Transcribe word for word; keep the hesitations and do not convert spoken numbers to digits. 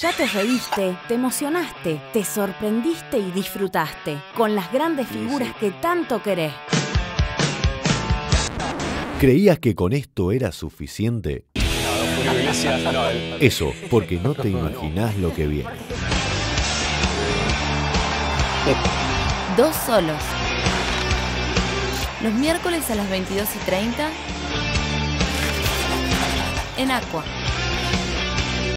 Ya te reíste, te emocionaste, te sorprendiste y disfrutaste con las grandes figuras que tanto querés. ¿Creías que con esto era suficiente? Eso, porque no te imaginás lo que viene. Dos solos. Los miércoles a las veintidós y treinta en Aqua.